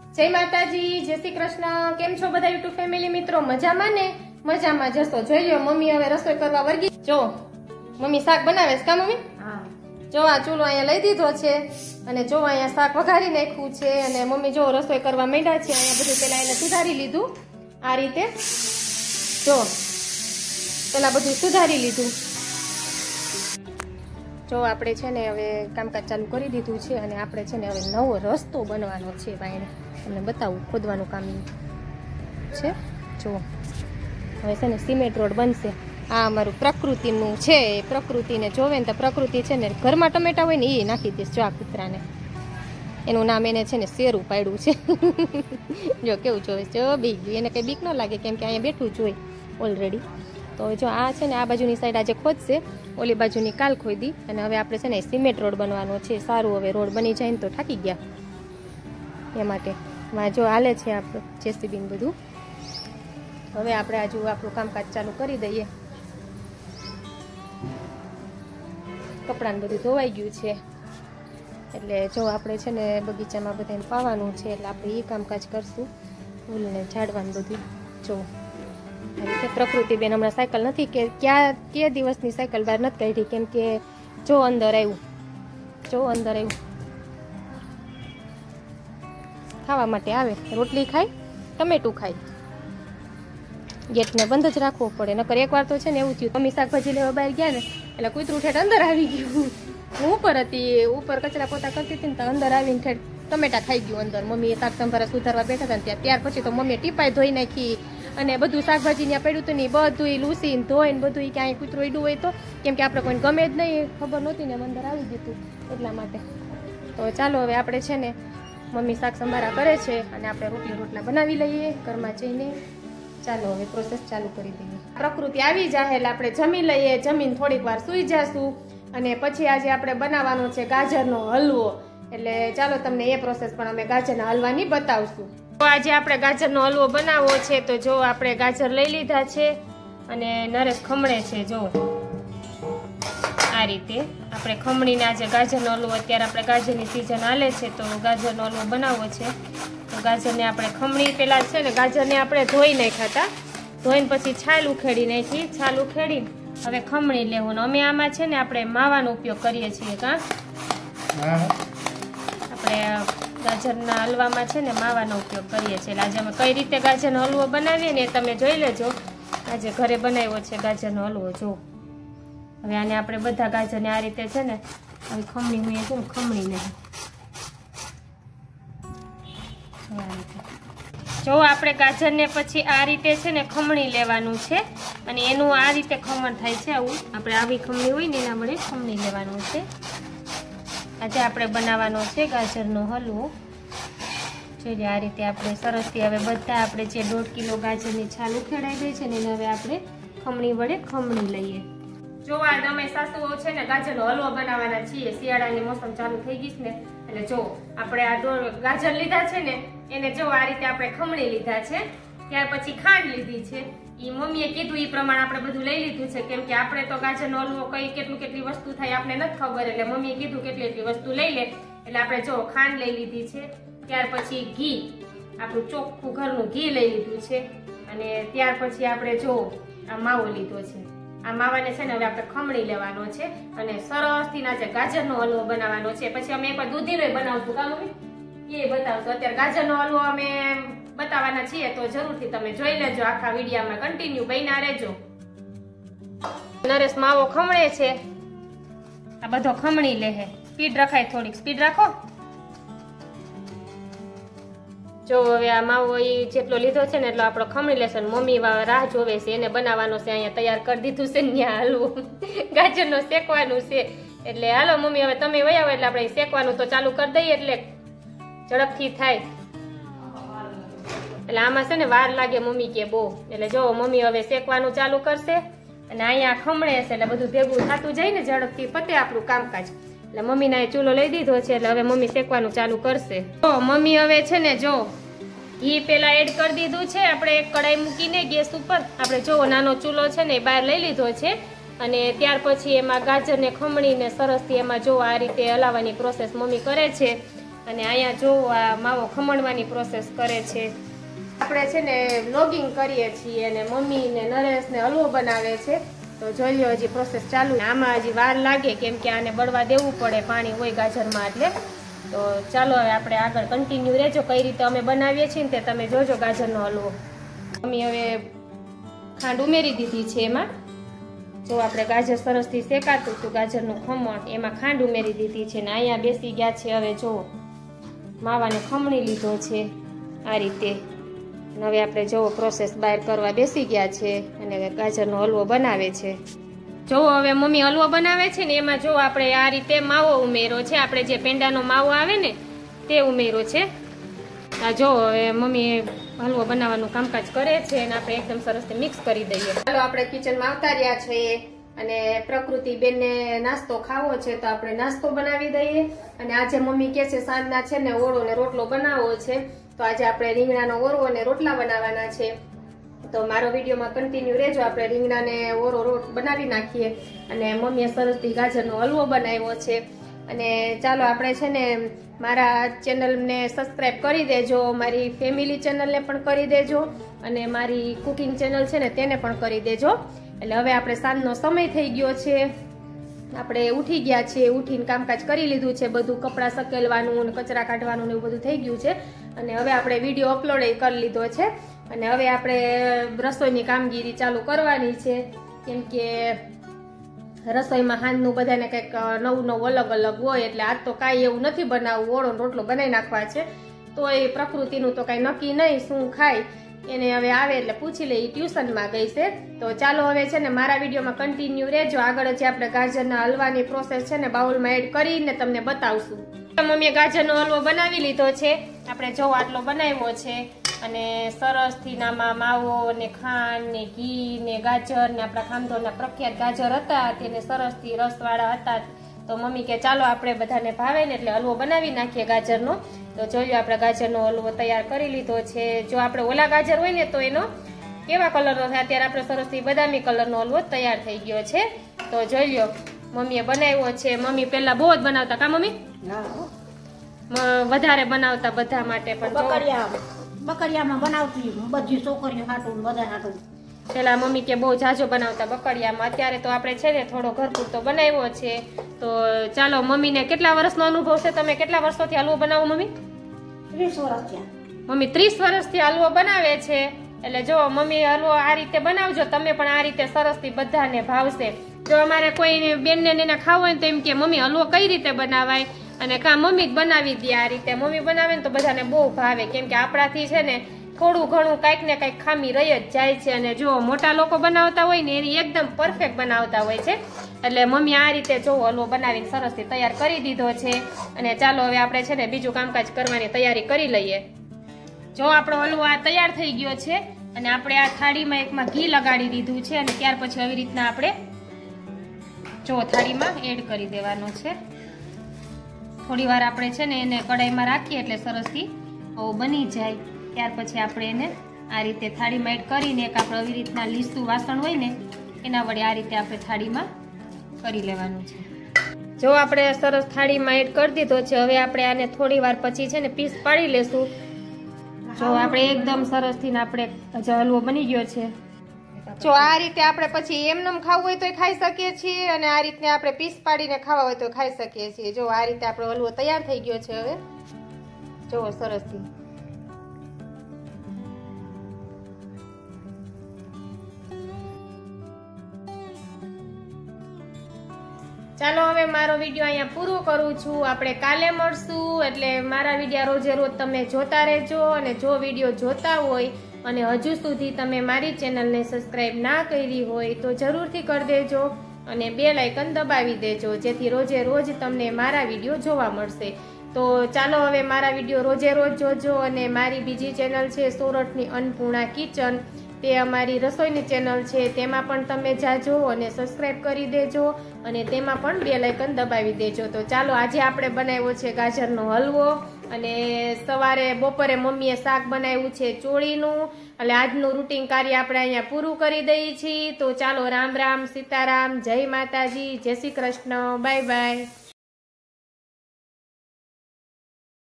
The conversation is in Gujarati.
જય માતાજી, જય શ્રી કૃષ્ણ। કેમ છો બધા યુટ્યુબ ફેમિલી મિત્રો? મજામાં ને? મજામાં જશો। જોઈ લો મમ્મી હવે રસોઈ કરવા વર્ગી। જો મમ્મી શાક બનાવે છે કા મમ્મી? હા। જો આ ચૂલો અહીંયા લઈ દીધો છે અને જો અહીંયા શાક વઘારી નાખ્યું છે અને મમ્મી જો રસોઈ કરવા માંડ્યા છે। અહીંયા બધું પેલા એને સુધારી લીધું આ રીતે। જો પેલા બધું સુધારી લીધું। જો આપણે છે ને હવે કામકાજ ચાલુ કરી દીધું છે અને આપણે છે ને હવે નવો રસ્તો બનવાનો છે। ભાઈને તમને બતાવું, ખોદવાનું કામ છે। જો હવે છે ને સિમેન્ટ રોડ બનશે। આ અમારું પ્રકૃતિનું છે, પ્રકૃતિને જોવે ને તો પ્રકૃતિ છે ને ઘરમાં ટમેટા હોય ને એ નાખી દઈશ। જો આ કૂતરાને એનું નામ એને છે ને શેરું પાડ્યું છે। જો કેવું જોવે, જો બીક ગયું, એને કંઈ બીક ન લાગે કેમ કે અહીંયા બેઠું જ હોય ઓલરેડી। તો જો આ છે ને આ બાજુની સાઈડ આજે ખોદશે, ઓલી બાજુની કાલ ખોદી અને હવે આપણે છે ને સિમેન્ટ રોડ બનવાનો છે। સારું હવે રોડ બની જાય ને તો થાકી ગયા એ માટે જો હાલે છે આપણું જેસીબી બધું। હવે આપણે આજુ આપણું કામકાજ ચાલુ કરી દઈએ। કપડાને બધું ધોવાઈ ગયું છે એટલે જો આપણે છે ને બગીચામાં બધાને પાવાનું છે એટલે આપણે એ કામકાજ કરશું, ફૂલને ઝાડવાનું બધું। જો પ્રકૃતિ બેન હમણાં સાયકલ નથી કે દિવસની સાયકલ બહાર નથી કાઢી કેમ કે જો અંદર આવ્યું, જો અંદર આવ્યું ખાવા માટે આવે, રોટલી ખાય, ટમેટું ખાય, ગેટને બંધ જ રાખવો પડે નકર એકવાર તો છે ને એવું થયું, મમ્મી શાકભાજી લેવા બહાર ગયા ને એટલે કૂતરું ઠેઠ અંદર આવી ગયું। હું ઉપર હતી, ઉપર કચરા પોતા કરતી હતી ને તો અંદર આવીને ઠેઠ ટમેટા ખાઈ ગયું અંદર। મમ્મીએ શાક સંભારા સુધારવા બેઠા હતા ને ત્યાર પછી તો મમ્મીએ ટીપાઈ ધોઈ નાખી અને બધું શાકભાજી ત્યાં પડ્યું હતું ને બધું લૂસીને ધોઈને બધું ક્યાંય કૂતરું ઈડું હોય તો કેમ કે આપણે કોઈને ગમે જ નહીં, ખબર નહોતી ને અંદર આવી દીધું એટલા માટે। તો ચાલો હવે આપણે છે ને મમ્મી શાક સંભારા કરે છે અને આપણે રોટલા બનાવી લઈએ ઘરમાં જઈને। ચાલો હવે પ્રોસેસ ચાલુ કરી દઈએ। પ્રકૃતિ આવી જાય એટલે આપણે જમી લઈએ, જમીન થોડીક વાર સૂઈ જશું અને પછી આજે આપણે બનાવવાનો છે ગાજરનો હલવો। એટલે ચાલો તમને એ પ્રોસેસ પણ અમે ગાજરના હલવાની બતાવશું। તો આજે આપણે ગાજરનો હલવો બનાવવો છે તો જો આપણે ગાજર લઈ લીધા છે અને નરેશ ખમણે છે। જો આ રીતે આપણે ખમણીને આજે ગાજરનો હલવો, અત્યારે આપણે ગાજરની સિઝન હાલે છે તો ગાજરનો હલવો બનાવવો છે। તો ગાજરને આપણે ખમણી પેલા છે ને ગાજરને આપણે ધોઈ નાખ્યા હતા, ધોઈને પછી છાલ ઉખેડી નાખી, છાલ ઉખેડી હવે ખમણી લેવું। અમે આમાં છે ને આપણે માવાનો ઉપયોગ કરીએ છીએ કા આપણે ગાજરના હલવામાં છે ને માવાનો ઉપયોગ કરીએ છીએ। એટલે આજે અમે કઈ રીતે ગાજરનો હલવો બનાવીએ ને એ તમે જોઈ લેજો। આજે ઘરે બનાવ્યો છે ગાજરનો હલવો। જો હવે આને આપણે બધા ગાજરને આ રીતે છે ને હવે ખમણી હું છે ને ખમણી નહીં જો આપણે ગાજરને પછી આ રીતે છે ને ખમણી લેવાનું છે અને એનું આ રીતે ખમણ થાય છે આવું, આપણે આવી ખમણી હોય ને એના વડે ખમણી લેવાનું છે। આજે આપણે બનાવવાનો છે ગાજરનો હલવો। જોઈએ આ રીતે આપણે સરસથી હવે બધા આપણે જે 1.5 કિલો ગાજરની છાલ ઉખેડાઈ ગઈ છે ને એને હવે આપણે ખમણી વડે ખમણી લઈએ। જો આ તમે સાસુઓ છે ને ગાજરનો હલવો બનાવવાના છીએ, શિયાળાની મોસમ ચાલુ થઈ ગઈ છે ને એટલે જો આપણે આ ગાજર લીધા છે ને એને જો આ રીતે આપણે ખમણી લીધા છે, ત્યાર પછી ખાંડ લીધી છે। એ મમ્મીએ કીધું એ પ્રમાણે આપણે બધું લઈ લીધું છે કેમ કે આપણે તો ગાજરનો હલવો કઈ કેટલી વસ્તુ થાય આપણે નથી ખબર, એટલે મમ્મીએ કીધું કેટલી વસ્તુ લઈ લે એટલે આપણે જો ખાંડ લઈ લીધી છે, ત્યાર પછી ઘી, આપણું ચોખ્ખું ઘરનું ઘી લઈ લીધું છે અને ત્યાર પછી આપણે જો આ માવો લીધો છે। આ માવાને છે ને હવે આપણે ખમણી લેવાનો છે અને સરસથી ના ગાજરનો હલવો બનાવવાનો છે। પછી અમે એકવાર દૂધીનો બનાવશું કા મમ્મી એ બતાવશું। અત્યારે ગાજરનો હલવો અમે બતાવવાના છીએ તો જરૂરથી તમે જોઈ લેજો, આખા વિડીયોમાં કન્ટિન્યુ બન્યા રહેજો। નરેશ માવો ખમણે છે, આ બધો ખમણી લે, સ્પીડ રખાય, થોડીક સ્પીડ રાખો। જો હવે આ માવો એ જેટલો લીધો છે ને એટલો આપણો ખમણી લેશે। મમ્મી રાહ જોવે છે, એને બનાવવાનો છે, અહીંયા તૈયાર કરી દીધું છે ને ત્યાં હલવો ગાજરનો શેકવાનું છે। એટલે હાલો મમ્મી હવે તમે વયા આવો એટલે આપણે શેકવાનું તો ચાલુ કરી દઈએ એટલે ઝડપથી થાય। એટલે આમાં છે ને વાર લાગે મમ્મી કે બહુ, એટલે જો મમ્મી હવે શેકવાનું ચાલુ કરશે અને અહીંયા ખમણે છે એટલે બધું ભેગું થતું જાય ને ઝડપથી પતે આપણું કામકાજ। એટલે મમ્મીને ચૂલો લઈ દીધો છે એટલે હવે મમ્મી શેકવાનું ચાલુ કરશે। તો મમ્મી હવે છે ને જો ઘી પેલા એડ કરી દીધું છે, આપણે એક કડાઈ મૂકીને ગેસ ઉપર આપણે જો નાનો ચૂલો છે ને બહાર લઈ લીધો છે અને ત્યાર પછી એમાં ગાજરને ખમણીને સરસથી એમાં જો આ રીતે હલાવવાની પ્રોસેસ મમ્મી કરે છે। અને અહીંયા જો આ માવો ખમણવાની પ્રોસેસ કરે છે. આપણે છે ને વ્લોગિંગ કરીએ છીએ અને મમ્મી ને નરેશ ને હલવો બનાવે છે. તો જોઈ લો હજી પ્રોસેસ ચાલુ. આમાં હજી વાર લાગે કેમ કે આને બળવા દેવું પડે, પાણી હોય ગાજરમાં એટલે. તો ચાલો હવે આપણે આગળ કન્ટિન્યુ રહેજો કઈ રીતે અમે બનાવીએ છીએ ને તે તમે જોજો ગાજરનો હલવો. મમ્મી હવે ખાંડ ઉમેરી દીધી છે એમાં. જો આપણે ગાજર સરસથી શેકાતું હતું ગાજરનું ખમણ, એમાં ખાંડ ઉમેરી દીધી છે ને અહીંયા બેસી ગયા છે. હવે જો માવાને ખમણી લીધો છે આ રીતે. હવે આપણે જો પ્રોસેસ બહાર કરવા બેસી ગયા છે અને ગાજરનો હલવો બનાવે છે. જો હવે મમ્મી હલવો બનાવે છે ને એમાં જો આપણે આ રીતે માવો ઉમેરો છે. આપણે જે પેંડાનો માવો આવે ને તે ઉમેરો છે. આ જો હવે મમ્મી હલવો બનાવવાનું કામકાજ કરે છે અને આપણે એકદમ સરસથી મિક્સ કરી દઈએ. ચાલો આપણે કિચનમાં આવતા રહ્યા છીએ અને પ્રકૃતિ બેનને નાસ્તો ખાવો છે તો આપણે નાસ્તો બનાવી દઈએ. અને આજે મમ્મી કહે છે સાંજના છે ને ઓળો ને રોટલો બનાવવો છે, તો આજે આપણે રીંગણાનો ઓરો અને રોટલા બનાવવાના છે. તો મારો વિડીયોમાં કન્ટિન્યુ રહેજો. આપણે રીંગણાને ઓરો રોટ બનાવી નાખીએ અને મમ્મીએ સરસથી ગાજરનો હલવો બનાવ્યો છે. અને ચાલો આપણે છે ને મારા ચેનલને સબસ્ક્રાઈબ કરી દેજો, મારી ફેમિલી ચેનલને પણ કરી દેજો અને મારી કુકિંગ ચેનલ છે ને તેને પણ કરી દેજો. એટલે હવે આપણે સાંજનો સમય થઈ ગયો છે, આપણે ઉઠી ગયા છીએ, ઉઠીને કામકાજ કરી લીધું છે, બધું કપડાં સકેલવાનું ને કચરા કાઢવાનું ને એવું બધું થઈ ગયું છે. અને હવે આપણે વિડીયો અપલોડ કરી લીધો છે અને હવે આપણે રસોઈની કામગીરી ચાલુ કરવાની છે. કેમ કે રસોઈમાં સાંજનું બધાને કંઈક નવું નવું અલગ અલગ હોય એટલે આજ તો કાંઈ એવું નથી બનાવવું, ઓળો રોટલો બનાવી નાખવા છે. તો એ પ્રકૃતિનું તો કાંઈ નક્કી નહીં શું ખાય, એને હવે આવે એટલે પૂછી લઈ. ટ્યુશનમાં ગઈ છે. તો ચાલો હવે છે ને મારા વિડીયોમાં કન્ટિન્યુ રહેજો. આગળ જે આપણે ગાજરના હલવાની પ્રોસેસ છે ને બાઉલમાં એડ કરીને તમને બતાવશું. મમ્મીએ ગાજરનો હલવો બનાવી લીધો છે. આપણે જો આટલો બનાવ્યો છે અને સરસથી નામાં માવો ને ખાંડ ને ઘી ને ગાજર ને આપણા ખામધોના પ્રખ્યાત ગાજર હતા તેને સરસથી રસવાળા હતા. તો મમ્મી કે ચાલો આપણે બધાને ભાવે ને એટલે હલવો બનાવી નાખીએ ગાજરનો. તો જોયું આપણે ગાજરનો હલવો તૈયાર કરી લીધો છે. જો આપણે ઓલા ગાજર હોય ને તો એનો કેવા કલરનો થાય, અત્યારે આપણે સરસથી બદામી કલરનો હલવો તૈયાર થઈ ગયો છે. તો જોઈ લો મમ્મીએ બનાવ્યો છે. મમ્મી પહેલા બહુ જ બનાવતા કા મમ્મી? વધારે બનાવતા બધા માટે. પણ બકરિયામાં બનાવતી બધી છોકરીઓ હાટું બધા હાટું. પેલા મમ્મી કે બહુ જાજો બનાવતા બકડિયામાં. અત્યારે તો આપણે છે ને થોડો ઘર પૂરતો બનાવ્યો છે. તો ચાલો મમ્મીને કેટલા વર્ષનો અનુભવ છે? તમે કેટલા વર્ષોથી હલવો બનાવો મમ્મી? 30 વર્ષથી. મમ્મી 30 વર્ષથી હલવો બનાવે છે. એટલે જો મમ્મી હલવો આ રીતે બનાવજો, તમે પણ આ રીતે સરસથી બધાને ભાવશે. જો અમારે કોઈ બેનને એને ખાવો હોય તો એમ કે મમ્મી હલવો કઈ રીતે બનાવાય, અને કા મમ્મી જ બનાવી દે આ રીતે. મમ્મી બનાવે ને તો બધાને બહુ ભાવે કેમ કે આપણાથી છે ને થોડું ઘણું કાંઈક ને કાંઈક ખામી રહી જ જાય છે. અને જો મોટા લોકો બનાવતા હોય ને એની એકદમ પરફેક્ટ બનાવતા હોય છે. એટલે મમ્મી આ રીતે જો હલવો બનાવીને સરસથી તૈયાર કરી દીધો છે. અને ચાલો હવે આપણે છે ને બીજું કામકાજ કરવાની તૈયારી કરી લઈએ. જો આપણો હલવો આ તૈયાર થઈ ગયો છે અને આપણે આ થાળીમાં એકમાં ઘી લગાડી દીધું છે અને ત્યાર પછી આવી રીતના આપણે જો થાળીમાં એડ કરી દેવાનું છે. થોડી વાર આપણે છે ને એને કડાઈમાં રાખીએ એટલે સરસથી બની જાય. ત્યાર પછી આપણે એને આ રીતે થાળીમાં એડ કરીને એક આપણે આવી રીતના લીસું વાસણ હોય ને એના વડે આ રીતે આપણે થાળીમાં કરી લેવાનું છે. જો આપણે સરસ થાળીમાં એડ કરી દીધો છે. હવે આપણે આને થોડી વાર પછી છે ને પીસ પાડી લેશું. જો આપણે એકદમ સરસથી આપણે હલવો બની ગયો છે. જો આ રીતે આપણે પછી એમનેમ ખાવું હોય તો ખાઈ શકીએ છીએ અને આ રીતે આપણે પીસ પાડીને ખાવા હોય તો ખાઈ શકીએ છીએ. જો આ રીતે આપણો હલવો તૈયાર થઈ ગયો છે. હવે જો સરસથી ચાલો હવે મારો વિડીયો અહીંયા પૂરો કરું છું. આપણે કાલે મળશું. એટલે મારા વિડીયો રોજે રોજ તમે જોતા રહેજો. અને જો વિડીયો જોતા હોય અને હજુ સુધી તમે મારી ચેનલને સબસ્ક્રાઈબ ના કરી હોય તો જરૂરથી કરી દેજો અને બેલ આઇકન દબાવી દેજો, જેથી રોજે રોજ તમને મારા વિડીયો જોવા મળશે. તો ચાલો હવે મારા વિડીયો રોજે રોજ જોજો. અને મારી બીજી ચેનલ છે સોરઠની અન્નપૂર્ણા કિચન, તે અમારી રસોઈની ચેનલ છે, તેમાં પણ તમે જાજો અને સબસ્ક્રાઈબ કરી દેજો અને તેમાં પણ બેલ આઇકન દબાવી દેજો. તો ચાલો આજે આપણે બનાવ્યો છે ગાજરનો હલવો અને સવારે બપોરે મમ્મીએ શાક બનાવ્યું છે ચોળીનું. એટલે આજનું રૂટિન કાર્ય આપણે અહીંયા પૂરું કરી દઈએ છીએ. તો ચાલો રામ રામ, સીતારામ, જય માતાજી, જય શ્રી કૃષ્ણ, બાય બાય.